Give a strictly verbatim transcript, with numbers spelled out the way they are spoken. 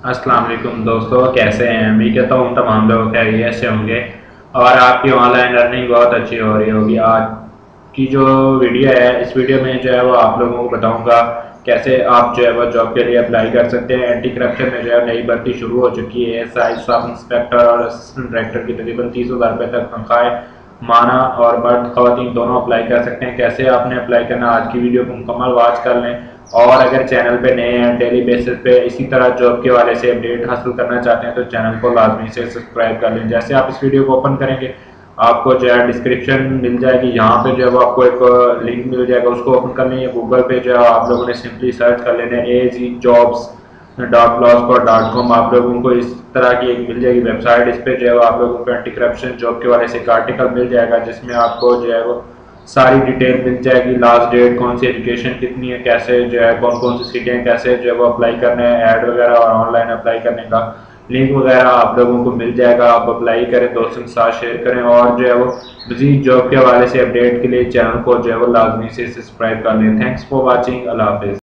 अस्सलाम वालेकुम दोस्तों, कैसे हैं? उम्मीद करता हूँ तमाम लोग खैरियत से होंगे और आपकी ऑनलाइन अर्निंग बहुत अच्छी हो रही होगी। आज की जो वीडियो है, इस वीडियो में जो है वो आप लोगों को बताऊंगा कैसे आप जो है वो जॉब के लिए अप्लाई कर सकते हैं। एंटी करप्शन में जो है नई भर्ती शुरू हो चुकी है। साइज सब इंस्पेक्टर और असिस्टेंट डायरेक्टर की तकरीबन तीस हज़ार रुपये तक तनख्वाहें माना और मर्द खवातीन दोनों अप्लाई कर सकते हैं। कैसे आपने अप्लाई करना, आज की वीडियो को मुकम्मल वॉच कर लें। और अगर चैनल पे नए हैं, डेली बेसिस पे इसी तरह जॉब के वाले से अपडेट हासिल करना चाहते हैं तो चैनल को लाजमी से सब्सक्राइब कर लें। जैसे आप इस वीडियो को ओपन करेंगे आपको जो है डिस्क्रिप्शन मिल जाएगी, यहाँ पे जो है वो आपको एक लिंक मिल जाएगा, उसको ओपन कर लें। गूगल पे जो है आप लोगों ने सिंपली सर्च कर लेना है A G jobs dot blogspot dot com. आप लोगों को इस तरह की एक मिल जाएगी वेबसाइट। इस पर जो है वो आप लोगों को एंटी करप्शन जॉब के वाले से एक आर्टिकल मिल जाएगा जिसमें आपको जो है वो सारी डिटेल मिल जाएगी। लास्ट डेट, कौन सी एजुकेशन कितनी है, कैसे जो है कौन कौन सी सीटें हैं, कैसे जो है वो अप्लाई करना है, ऐड वगैरह और ऑनलाइन अप्लाई करने का लिंक वगैरह आप लोगों को मिल जाएगा। आप अप्लाई करें, दोस्तों के साथ शेयर करें और जो है वो मजीद जॉब के हवाले से अपडेट के लिए चैनल को जो है वो लाजमी से सब्सक्राइब कर लें। Thanks for watching. अल्लाह हाफिज़।